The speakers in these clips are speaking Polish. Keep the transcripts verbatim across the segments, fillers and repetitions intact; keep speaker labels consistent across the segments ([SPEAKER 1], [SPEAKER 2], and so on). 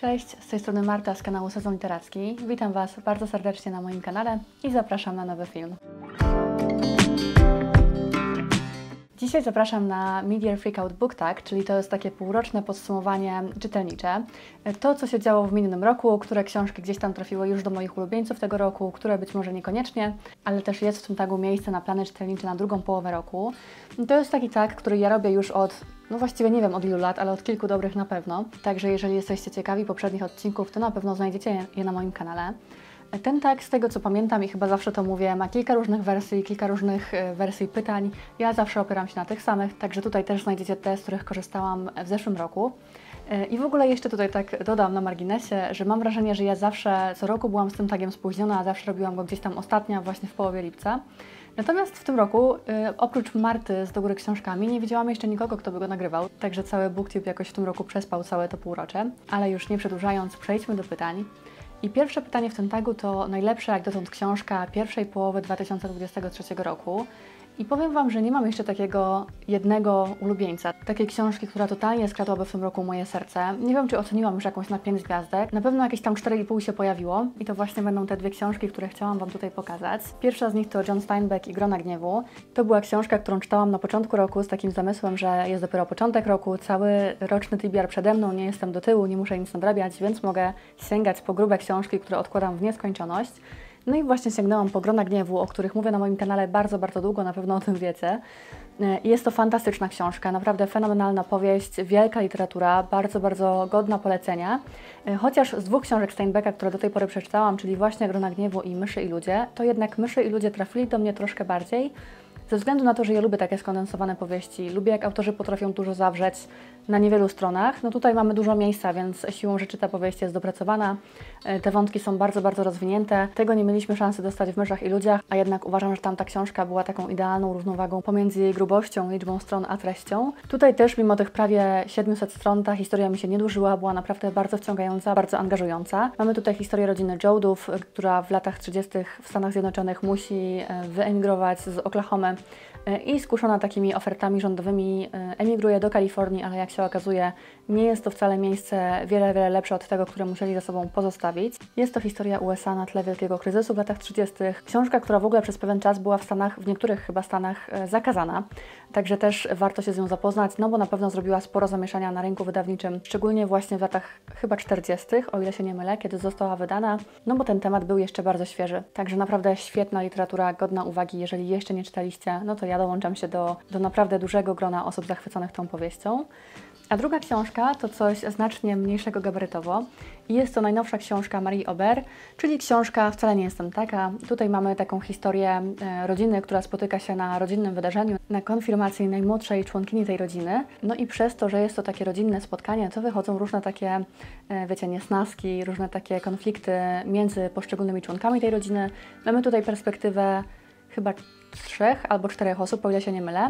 [SPEAKER 1] Cześć, z tej strony Marta z kanału Sezon Literacki. Witam Was bardzo serdecznie na moim kanale i zapraszam na nowy film. Dzisiaj zapraszam na Mid-Year Freakout Book Tag, czyli to jest takie półroczne podsumowanie czytelnicze. To, co się działo w minionym roku, które książki gdzieś tam trafiły już do moich ulubieńców tego roku, które być może niekoniecznie, ale też jest w tym tagu miejsce na plany czytelnicze na drugą połowę roku. To jest taki tag, który ja robię już od, no właściwie nie wiem od ilu lat, ale od kilku dobrych na pewno. Także jeżeli jesteście ciekawi poprzednich odcinków, to na pewno znajdziecie je na moim kanale. Ten tag, z tego co pamiętam i chyba zawsze to mówię, ma kilka różnych wersji, kilka różnych wersji pytań. Ja zawsze opieram się na tych samych, także tutaj też znajdziecie te, z których korzystałam w zeszłym roku. I w ogóle jeszcze tutaj tak dodam na marginesie, że mam wrażenie, że ja zawsze co roku byłam z tym tagiem spóźniona, a zawsze robiłam go gdzieś tam ostatnia, właśnie w połowie lipca. Natomiast w tym roku, oprócz Marty z Do Góry Książkami, nie widziałam jeszcze nikogo, kto by go nagrywał, także cały BookTube jakoś w tym roku przespał całe to półrocze. Ale już nie przedłużając, przejdźmy do pytań. I pierwsze pytanie w tym tagu to najlepsza jak dotąd książka pierwszej połowy dwa tysiące dwudziestego trzeciego roku. I powiem Wam, że nie mam jeszcze takiego jednego ulubieńca, takiej książki, która totalnie skradłaby w tym roku moje serce. Nie wiem, czy oceniłam już jakąś na pięć gwiazdek. Na pewno jakieś tam cztery i pół się pojawiło i to właśnie będą te dwie książki, które chciałam Wam tutaj pokazać. Pierwsza z nich to John Steinbeck i Grona Gniewu. To była książka, którą czytałam na początku roku z takim zamysłem, że jest dopiero początek roku, cały roczny T B R przede mną, nie jestem do tyłu, nie muszę nic nadrabiać, więc mogę sięgać po grube książki, które odkładam w nieskończoność. No i właśnie sięgnęłam po Grona Gniewu, o których mówię na moim kanale bardzo, bardzo długo, na pewno o tym wiecie. Jest to fantastyczna książka, naprawdę fenomenalna powieść, wielka literatura, bardzo, bardzo godna polecenia. Chociaż z dwóch książek Steinbecka, które do tej pory przeczytałam, czyli właśnie Grona Gniewu i Myszy i ludzie, to jednak Myszy i ludzie trafili do mnie troszkę bardziej, ze względu na to, że ja lubię takie skondensowane powieści, lubię jak autorzy potrafią dużo zawrzeć na niewielu stronach. No tutaj mamy dużo miejsca, więc siłą rzeczy ta powieść jest dopracowana. Te wątki są bardzo, bardzo rozwinięte. Tego nie mieliśmy szansy dostać w Myszach i ludziach, a jednak uważam, że tamta książka była taką idealną równowagą pomiędzy jej grubością, liczbą stron, a treścią. Tutaj też, mimo tych prawie siedmiuset stron, ta historia mi się nie dłużyła, była naprawdę bardzo wciągająca, bardzo angażująca. Mamy tutaj historię rodziny Jodów, która w latach trzydziestych w Stanach Zjednoczonych musi wyemigrować z Oklahomy i skuszona takimi ofertami rządowymi emigruje do Kalifornii, ale jak się okazuje, nie jest to wcale miejsce wiele, wiele lepsze od tego, które musieli za sobą pozostawić. Jest to historia U S A na tle wielkiego kryzysu w latach trzydziestych. Książka, która w ogóle przez pewien czas była w Stanach, w niektórych chyba Stanach zakazana, także też warto się z nią zapoznać, no bo na pewno zrobiła sporo zamieszania na rynku wydawniczym, szczególnie właśnie w latach chyba czterdziestych, o ile się nie mylę, kiedy została wydana, no bo ten temat był jeszcze bardzo świeży. Także naprawdę świetna literatura, godna uwagi. Jeżeli jeszcze nie czytaliście, no to ja dołączam się do, do naprawdę dużego grona osób zachwyconych tą powieścią. A druga książka to coś znacznie mniejszego gabarytowo i jest to najnowsza książka Marii Aubert, czyli książka Wcale nie jestem taka. Tutaj mamy taką historię rodziny, która spotyka się na rodzinnym wydarzeniu, na konfirmacji najmłodszej członkini tej rodziny. No i przez to, że jest to takie rodzinne spotkanie, to wychodzą różne takie, wiecie, niesnaski, różne takie konflikty między poszczególnymi członkami tej rodziny. Mamy tutaj perspektywę chyba trzech albo czterech osób, o ile się nie mylę.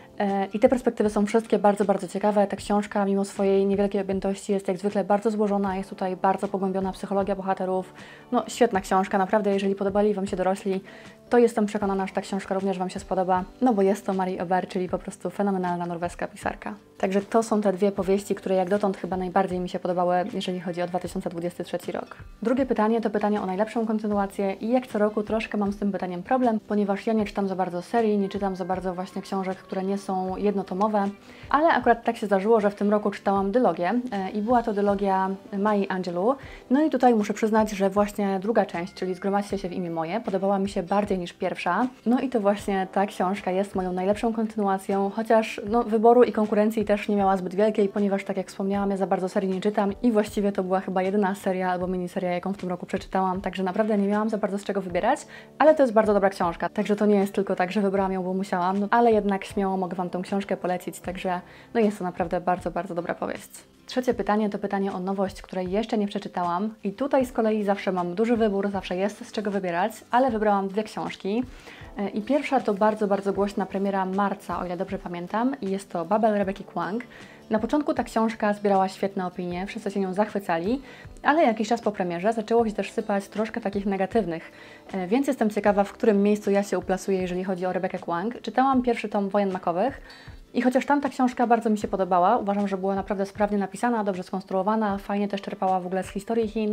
[SPEAKER 1] I te perspektywy są wszystkie bardzo, bardzo ciekawe. Ta książka, mimo swojej niewielkiej objętości, jest jak zwykle bardzo złożona, jest tutaj bardzo pogłębiona psychologia bohaterów. No, świetna książka, naprawdę, jeżeli podobali Wam się dorośli, to jestem przekonana, że ta książka również Wam się spodoba, no bo jest to Marie Aubert, czyli po prostu fenomenalna norweska pisarka. Także to są te dwie powieści, które jak dotąd chyba najbardziej mi się podobały, jeżeli chodzi o dwa tysiące dwudziesty trzeci rok. Drugie pytanie to pytanie o najlepszą kontynuację i jak co roku troszkę mam z tym pytaniem problem, ponieważ ja nie czytam za bardzo serii, nie czytam za bardzo właśnie książek, które nie są jednotomowe, ale akurat tak się zdarzyło, że w tym roku czytałam dylogię i była to dylogia Mai Angelou. No i tutaj muszę przyznać, że właśnie druga część, czyli Zgromadźcie się w imię moje, podobała mi się bardziej niż pierwsza. No i to właśnie ta książka jest moją najlepszą kontynuacją, chociaż no, wyboru i konkurencji też nie miała zbyt wielkiej, ponieważ tak jak wspomniałam, ja za bardzo serii nie czytam i właściwie to była chyba jedyna seria albo miniseria, jaką w tym roku przeczytałam, także naprawdę nie miałam za bardzo z czego wybierać, ale to jest bardzo dobra książka, także to nie jest tylko tak, że wybrałam ją, bo musiałam, no, ale jednak śmiało mogę Wam tą książkę polecić, także no jest to naprawdę bardzo, bardzo dobra powieść. Trzecie pytanie to pytanie o nowość, której jeszcze nie przeczytałam i tutaj z kolei zawsze mam duży wybór, zawsze jest z czego wybierać, ale wybrałam dwie książki. I pierwsza to bardzo, bardzo głośna premiera marca, o ile dobrze pamiętam, i jest to Babel Rebeki Kwong. Na początku ta książka zbierała świetne opinie, wszyscy się nią zachwycali, ale jakiś czas po premierze zaczęło się też sypać troszkę takich negatywnych, więc jestem ciekawa, w którym miejscu ja się uplasuję, jeżeli chodzi o Rebekę Kwong. Czytałam pierwszy tom Wojen Makowych, I chociaż tamta książka bardzo mi się podobała, uważam, że była naprawdę sprawnie napisana, dobrze skonstruowana, fajnie też czerpała w ogóle z historii Chin,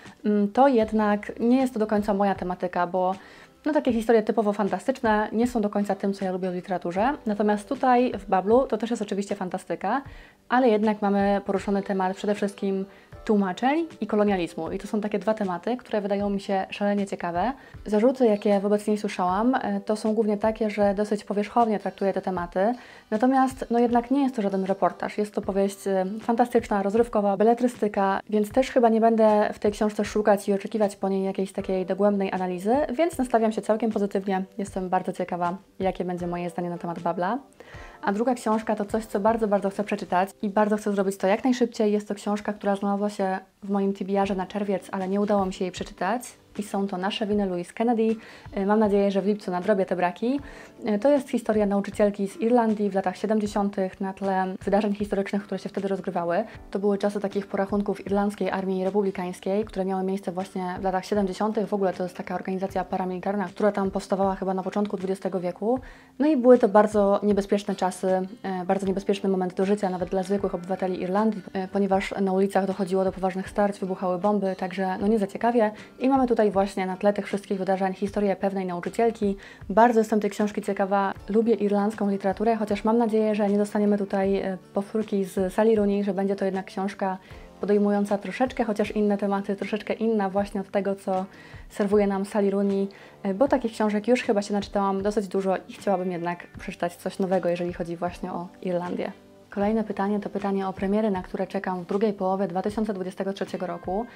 [SPEAKER 1] to jednak nie jest to do końca moja tematyka, bo no takie historie typowo fantastyczne nie są do końca tym, co ja lubię w literaturze. Natomiast tutaj w Bablu to też jest oczywiście fantastyka, ale jednak mamy poruszony temat przede wszystkim tłumaczeń i kolonializmu. I to są takie dwa tematy, które wydają mi się szalenie ciekawe. Zarzuty, jakie wobec niej słyszałam, to są głównie takie, że dosyć powierzchownie traktuje te tematy. Natomiast no jednak nie jest to żaden reportaż. Jest to powieść fantastyczna, rozrywkowa, beletrystyka, więc też chyba nie będę w tej książce szukać i oczekiwać po niej jakiejś takiej dogłębnej analizy, więc nastawiam się całkiem pozytywnie. Jestem bardzo ciekawa, jakie będzie moje zdanie na temat Babla. A druga książka to coś, co bardzo, bardzo chcę przeczytać i bardzo chcę zrobić to jak najszybciej. Jest to książka, która znalazła się w moim T B R-ze na czerwiec, ale nie udało mi się jej przeczytać. I są to Nasze winy Louise Kennedy. Mam nadzieję, że w lipcu nadrobię te braki. To jest historia nauczycielki z Irlandii w latach siedemdziesiątych na tle wydarzeń historycznych, które się wtedy rozgrywały. To były czasy takich porachunków Irlandzkiej Armii Republikańskiej, które miały miejsce właśnie w latach siedemdziesiątych. W ogóle to jest taka organizacja paramilitarna, która tam powstawała chyba na początku dwudziestego wieku. No i były to bardzo niebezpieczne czasy, bardzo niebezpieczny moment do życia, nawet dla zwykłych obywateli Irlandii, ponieważ na ulicach dochodziło do poważnych starć, wybuchały bomby, także no nie za ciekawie. I mamy tutaj właśnie na tle tych wszystkich wydarzeń historię pewnej nauczycielki. Bardzo jestem tej książki ciekawa. Lubię irlandzką literaturę, chociaż mam nadzieję, że nie dostaniemy tutaj powtórki z Sally Rooney, że będzie to jednak książka podejmująca troszeczkę chociaż inne tematy, troszeczkę inna właśnie od tego, co serwuje nam Sally Rooney, bo takich książek już chyba się naczytałam dosyć dużo i chciałabym jednak przeczytać coś nowego, jeżeli chodzi właśnie o Irlandię. Kolejne pytanie to pytanie o premiery, na które czekam w drugiej połowie dwa tysiące dwudziestego trzeciego roku.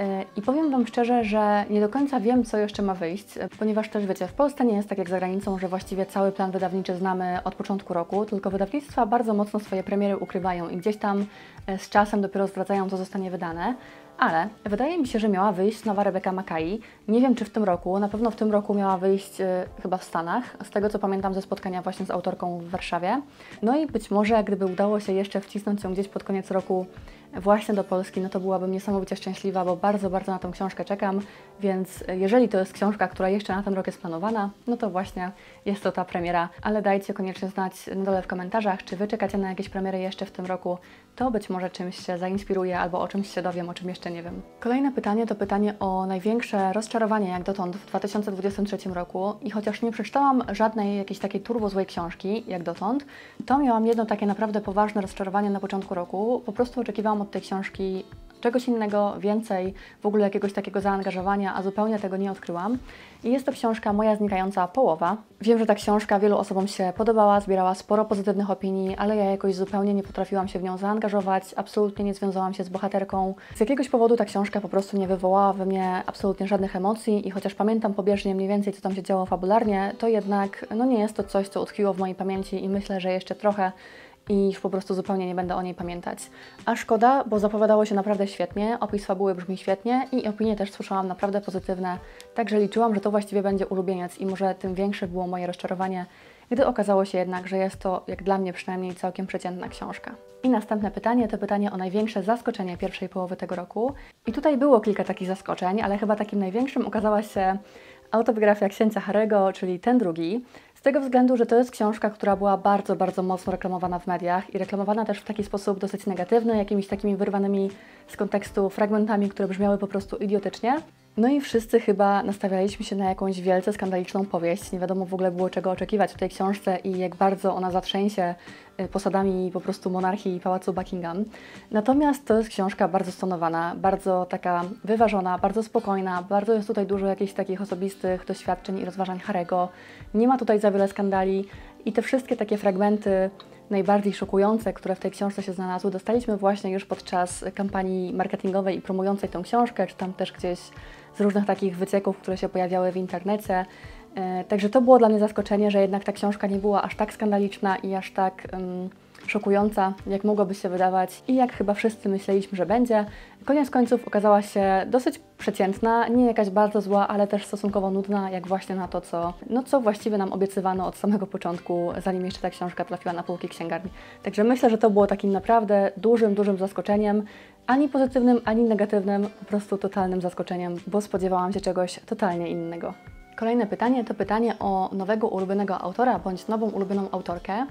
[SPEAKER 1] I powiem Wam szczerze, że nie do końca wiem, co jeszcze ma wyjść, ponieważ też wiecie, w Polsce nie jest tak jak za granicą, że właściwie cały plan wydawniczy znamy od początku roku, tylko wydawnictwa bardzo mocno swoje premiery ukrywają i gdzieś tam z czasem dopiero zdradzają, co zostanie wydane. Ale wydaje mi się, że miała wyjść nowa Rebecca Makkai. Nie wiem, czy w tym roku, na pewno w tym roku miała wyjść y, chyba w Stanach, z tego co pamiętam ze spotkania właśnie z autorką w Warszawie. No i być może, gdyby udało się jeszcze wcisnąć ją gdzieś pod koniec roku właśnie do Polski, no to byłabym niesamowicie szczęśliwa, bo bardzo, bardzo na tę książkę czekam, więc jeżeli to jest książka, która jeszcze na ten rok jest planowana, no to właśnie jest to ta premiera, ale dajcie koniecznie znać na dole w komentarzach, czy Wy czekacie na jakieś premiery jeszcze w tym roku, to być może czymś się zainspiruję albo o czymś się dowiem, o czym jeszcze nie wiem. Kolejne pytanie to pytanie o największe rozczarowanie jak dotąd w dwa tysiące dwudziestym trzecim roku i chociaż nie przeczytałam żadnej jakiejś takiej turbo złej książki jak dotąd, to miałam jedno takie naprawdę poważne rozczarowanie na początku roku. Po prostu oczekiwałam od tej książki czegoś innego, więcej, w ogóle jakiegoś takiego zaangażowania, a zupełnie tego nie odkryłam. I jest to książka Moja znikająca połowa. Wiem, że ta książka wielu osobom się podobała, zbierała sporo pozytywnych opinii, ale ja jakoś zupełnie nie potrafiłam się w nią zaangażować, absolutnie nie związałam się z bohaterką. Z jakiegoś powodu ta książka po prostu nie wywołała we mnie absolutnie żadnych emocji i chociaż pamiętam pobieżnie mniej więcej, co tam się działo fabularnie, to jednak no nie jest to coś, co utkwiło w mojej pamięci i myślę, że jeszcze trochę i już po prostu zupełnie nie będę o niej pamiętać. A szkoda, bo zapowiadało się naprawdę świetnie, opis fabuły brzmi świetnie i opinie też słyszałam naprawdę pozytywne, także liczyłam, że to właściwie będzie ulubieniec i może tym większe było moje rozczarowanie, gdy okazało się jednak, że jest to, jak dla mnie przynajmniej, całkiem przeciętna książka. I następne pytanie to pytanie o największe zaskoczenie pierwszej połowy tego roku. I tutaj było kilka takich zaskoczeń, ale chyba takim największym okazała się autobiografia księcia Harry'ego, czyli ten drugi. Z tego względu, że to jest książka, która była bardzo, bardzo mocno reklamowana w mediach i reklamowana też w taki sposób dosyć negatywny, jakimiś takimi wyrwanymi z kontekstu fragmentami, które brzmiały po prostu idiotycznie. No i wszyscy chyba nastawialiśmy się na jakąś wielce skandaliczną powieść. Nie wiadomo w ogóle było czego oczekiwać w tej książce i jak bardzo ona zatrzęsie posadami po prostu monarchii i pałacu Buckingham. Natomiast to jest książka bardzo stonowana, bardzo taka wyważona, bardzo spokojna, bardzo jest tutaj dużo jakichś takich osobistych doświadczeń i rozważań Harry'ego. Nie ma tutaj za wiele skandali i te wszystkie takie fragmenty najbardziej szokujące, które w tej książce się znalazły, dostaliśmy właśnie już podczas kampanii marketingowej i promującej tę książkę, czy tam też gdzieś z różnych takich wycieków, które się pojawiały w internecie. Także to było dla mnie zaskoczenie, że jednak ta książka nie była aż tak skandaliczna i aż tak um, szokująca, jak mogłoby się wydawać i jak chyba wszyscy myśleliśmy, że będzie. Koniec końców okazała się dosyć przeciętna, nie jakaś bardzo zła, ale też stosunkowo nudna, jak właśnie na to, co, no co właściwie nam obiecywano od samego początku, zanim jeszcze ta książka trafiła na półki księgarni. Także myślę, że to było takim naprawdę dużym, dużym zaskoczeniem, ani pozytywnym, ani negatywnym, po prostu totalnym zaskoczeniem, bo spodziewałam się czegoś totalnie innego. Kolejne pytanie to pytanie o nowego ulubionego autora bądź nową ulubioną autorkę.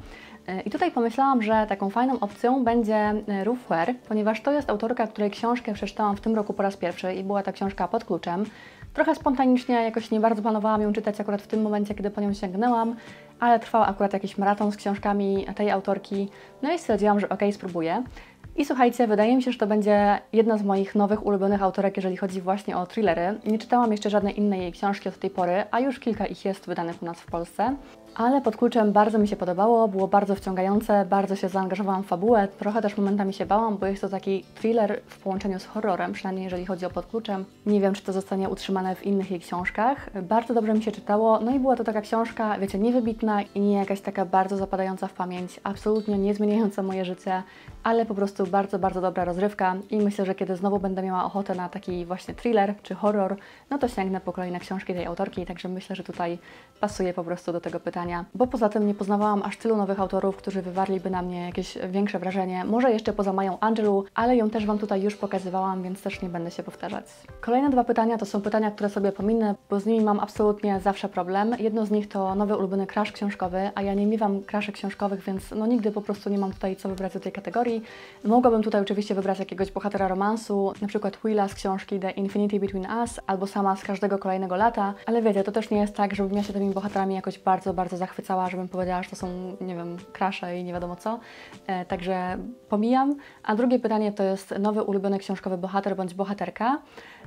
[SPEAKER 1] I tutaj pomyślałam, że taką fajną opcją będzie Ruth Ware, ponieważ to jest autorka, której książkę przeczytałam w tym roku po raz pierwszy i była ta książka Pod kluczem. Trochę spontanicznie, jakoś nie bardzo planowałam ją czytać akurat w tym momencie, kiedy po nią sięgnęłam, ale trwał akurat jakiś maraton z książkami tej autorki, no i stwierdziłam, że okej, spróbuję. I słuchajcie, wydaje mi się, że to będzie jedna z moich nowych ulubionych autorek, jeżeli chodzi właśnie o thrillery. Nie czytałam jeszcze żadnej innej jej książki od tej pory, a już kilka ich jest wydanych u nas w Polsce. Ale Pod kluczem bardzo mi się podobało, było bardzo wciągające, bardzo się zaangażowałam w fabułę, trochę też momentami się bałam, bo jest to taki thriller w połączeniu z horrorem, przynajmniej jeżeli chodzi o Pod kluczem. Nie wiem, czy to zostanie utrzymane w innych jej książkach. Bardzo dobrze mi się czytało, no i była to taka książka, wiecie, niewybitna i nie jakaś taka bardzo zapadająca w pamięć, absolutnie nie zmieniająca moje życie, ale po prostu bardzo, bardzo dobra rozrywka i myślę, że kiedy znowu będę miała ochotę na taki właśnie thriller czy horror, no to sięgnę po kolejne książki tej autorki, także myślę, że tutaj pasuje po prostu do tego pytania, bo poza tym nie poznawałam aż tylu nowych autorów, którzy wywarliby na mnie jakieś większe wrażenie, może jeszcze poza Mają Angelou, ale ją też Wam tutaj już pokazywałam, więc też nie będę się powtarzać. Kolejne dwa pytania to są pytania, które sobie pominę, bo z nimi mam absolutnie zawsze problem. Jedno z nich to nowy ulubiony crush książkowy, a ja nie miewam crushek książkowych, więc no nigdy po prostu nie mam tutaj co wybrać do tej kategorii. Mogłabym tutaj oczywiście wybrać jakiegoś bohatera romansu, na przykład Willa z książki The Infinity Between Us, albo sama z każdego kolejnego lata, ale wiecie, to też nie jest tak, żebym ja się tymi bohaterami jakoś bardzo, bardzo zachwycała, żebym powiedziała, że to są, nie wiem, crusze i nie wiadomo co, e, także pomijam. A drugie pytanie to jest nowy ulubiony książkowy bohater bądź bohaterka.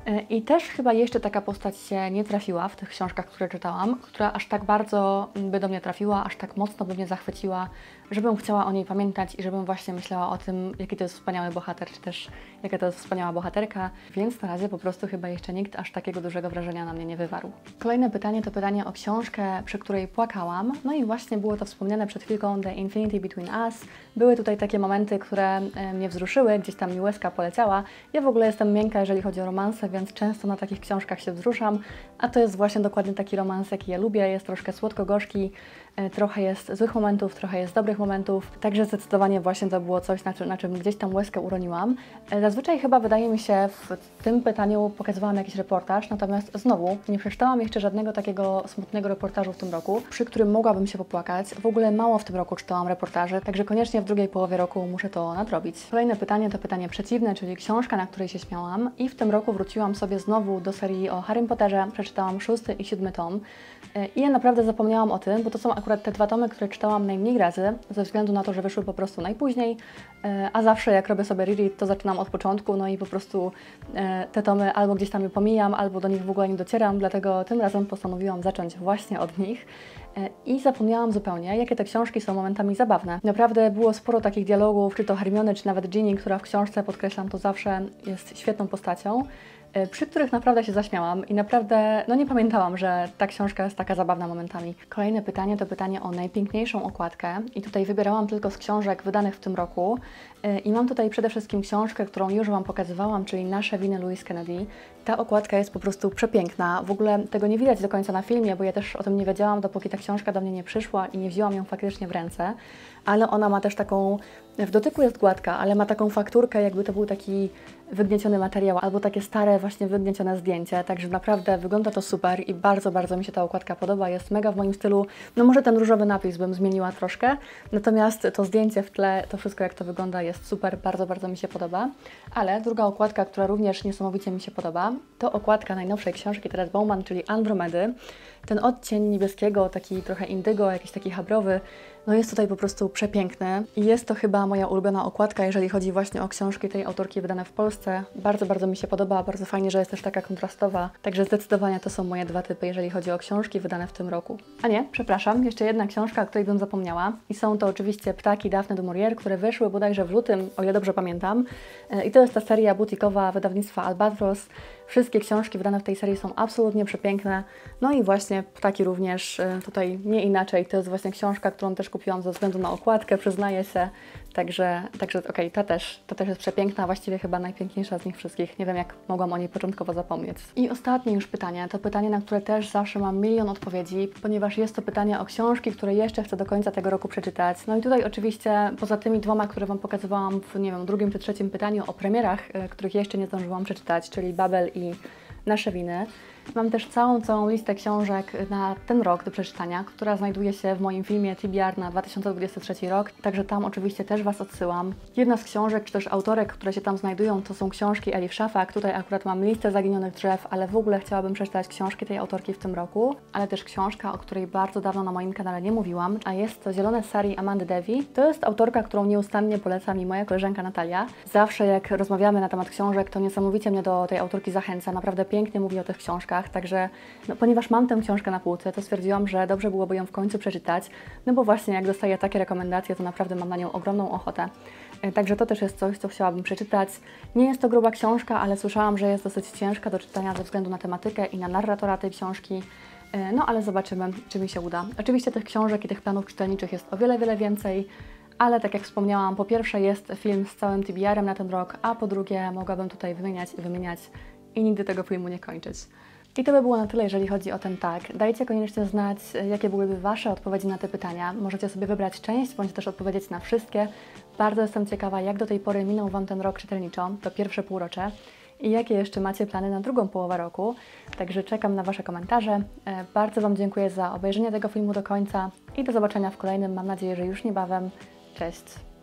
[SPEAKER 1] I też chyba jeszcze taka postać się nie trafiła w tych książkach, które czytałam, która aż tak bardzo by do mnie trafiła, aż tak mocno by mnie zachwyciła, żebym chciała o niej pamiętać i żebym właśnie myślała o tym, jaki to jest wspaniały bohater, czy też jaka to jest wspaniała bohaterka, więc na razie po prostu chyba jeszcze nikt aż takiego dużego wrażenia na mnie nie wywarł. Kolejne pytanie to pytanie o książkę, przy której płakałam, no i właśnie było to wspomniane przed chwilką The Infinity Between Us. Były tutaj takie momenty, które mnie wzruszyły, gdzieś tam mi łezka poleciała. Ja w ogóle jestem miękka, jeżeli chodzi o romanse, więc często na takich książkach się wzruszam, a to jest właśnie dokładnie taki romans, jaki ja lubię, jest troszkę słodko-gorzki, trochę jest złych momentów, trochę jest dobrych momentów, także zdecydowanie właśnie to było coś, na czym, na czym gdzieś tam łezkę uroniłam. Zazwyczaj chyba wydaje mi się w tym pytaniu pokazywałam jakiś reportaż, natomiast znowu nie przeczytałam jeszcze żadnego takiego smutnego reportażu w tym roku, przy którym mogłabym się popłakać. W ogóle mało w tym roku czytałam reportaży, także koniecznie w drugiej połowie roku muszę to nadrobić. Kolejne pytanie to pytanie przeciwne, czyli książka, na której się śmiałam, i w tym roku wróciłam sobie znowu do serii o Harrym Potterze, przeczytałam szósty i siódmy tom i ja naprawdę zapomniałam o tym, bo to są akurat te dwa tomy, które czytałam najmniej razy, ze względu na to, że wyszły po prostu najpóźniej, a zawsze jak robię sobie reread, to zaczynam od początku, no i po prostu te tomy albo gdzieś tam je pomijam, albo do nich w ogóle nie docieram, dlatego tym razem postanowiłam zacząć właśnie od nich i zapomniałam zupełnie, jakie te książki są momentami zabawne. Naprawdę było sporo takich dialogów, czy to Hermiony, czy nawet Ginny, która w książce, podkreślam to zawsze, jest świetną postacią, przy których naprawdę się zaśmiałam i naprawdę no nie pamiętałam, że ta książka jest taka zabawna momentami. Kolejne pytanie to pytanie o najpiękniejszą okładkę i tutaj wybierałam tylko z książek wydanych w tym roku i mam tutaj przede wszystkim książkę, którą już Wam pokazywałam, czyli Nasze winy Louise Kennedy. Ta okładka jest po prostu przepiękna. W ogóle tego nie widać do końca na filmie, bo ja też o tym nie wiedziałam, dopóki ta książka do mnie nie przyszła i nie wzięłam ją faktycznie w ręce, ale ona ma też taką, w dotyku jest gładka, ale ma taką fakturkę, jakby to był taki wygnieciony materiał, albo takie stare właśnie wygniecione zdjęcie, także naprawdę wygląda to super i bardzo, bardzo mi się ta okładka podoba, jest mega w moim stylu. No może ten różowy napis bym zmieniła troszkę, natomiast to zdjęcie w tle, to wszystko jak to wygląda jest super, bardzo, bardzo mi się podoba. Ale druga okładka, która również niesamowicie mi się podoba, to okładka najnowszej książki Teres Bowman, czyli Andromedy. Ten odcień niebieskiego, taki trochę indygo, jakiś taki habrowy, no jest tutaj po prostu przepiękny i jest to chyba moja ulubiona okładka, jeżeli chodzi właśnie o książki tej autorki wydane w Polsce. Bardzo, bardzo mi się podoba, bardzo fajnie, że jest też taka kontrastowa, także zdecydowanie to są moje dwa typy, jeżeli chodzi o książki wydane w tym roku. A nie, przepraszam, jeszcze jedna książka, o której bym zapomniała i są to oczywiście Ptaki Daphne du Maurier, które wyszły bodajże w lutym, o ile dobrze pamiętam, i to jest ta seria butikowa wydawnictwa Albatros. Wszystkie książki wydane w tej serii są absolutnie przepiękne, no i właśnie Ptaki również, tutaj nie inaczej, to jest właśnie książka, którą też kupiłam ze względu na okładkę, przyznaję się, także, także okej, okay, ta też, ta też jest przepiękna, właściwie chyba najpiękniejsza z nich wszystkich, nie wiem jak mogłam o niej początkowo zapomnieć. I ostatnie już pytanie, to pytanie, na które też zawsze mam milion odpowiedzi, ponieważ jest to pytanie o książki, które jeszcze chcę do końca tego roku przeczytać, no i tutaj oczywiście poza tymi dwoma, które Wam pokazywałam w, nie wiem, drugim czy trzecim pytaniu o premierach, których jeszcze nie zdążyłam przeczytać, czyli Babel i Nasze winy, Mam też całą, całą listę książek na ten rok do przeczytania, która znajduje się w moim filmie T B R na dwa tysiące dwudziesty trzeci rok, także tam oczywiście też Was odsyłam. Jedna z książek, czy też autorek, które się tam znajdują, to są książki Elif Shafak. Tutaj akurat mam listę zaginionych drzew, ale w ogóle chciałabym przeczytać książki tej autorki w tym roku, ale też książka, o której bardzo dawno na moim kanale nie mówiłam, a jest to Zielone Sari Amandy Devi. To jest autorka, którą nieustannie poleca mi moja koleżanka Natalia. Zawsze jak rozmawiamy na temat książek, to niesamowicie mnie do tej autorki zachęca, naprawdę pięknie mówi o tych książkach, także no, ponieważ mam tę książkę na półce, to stwierdziłam, że dobrze byłoby ją w końcu przeczytać, no bo właśnie jak dostaję takie rekomendacje, to naprawdę mam na nią ogromną ochotę. Także to też jest coś, co chciałabym przeczytać. Nie jest to gruba książka, ale słyszałam, że jest dosyć ciężka do czytania ze względu na tematykę i na narratora tej książki. No ale zobaczymy, czy mi się uda. Oczywiście tych książek i tych planów czytelniczych jest o wiele, wiele więcej, ale tak jak wspomniałam, po pierwsze jest film z całym T B R-em na ten rok, a po drugie mogłabym tutaj wymieniać i wymieniać i nigdy tego filmu nie kończyć. I to by było na tyle, jeżeli chodzi o ten tag. Dajcie koniecznie znać, jakie byłyby Wasze odpowiedzi na te pytania. Możecie sobie wybrać część, bądź też odpowiedzieć na wszystkie. Bardzo jestem ciekawa, jak do tej pory minął Wam ten rok czytelniczo, to pierwsze półrocze, i jakie jeszcze macie plany na drugą połowę roku. Także czekam na Wasze komentarze. Bardzo Wam dziękuję za obejrzenie tego filmu do końca i do zobaczenia w kolejnym, mam nadzieję, że już niebawem. Cześć!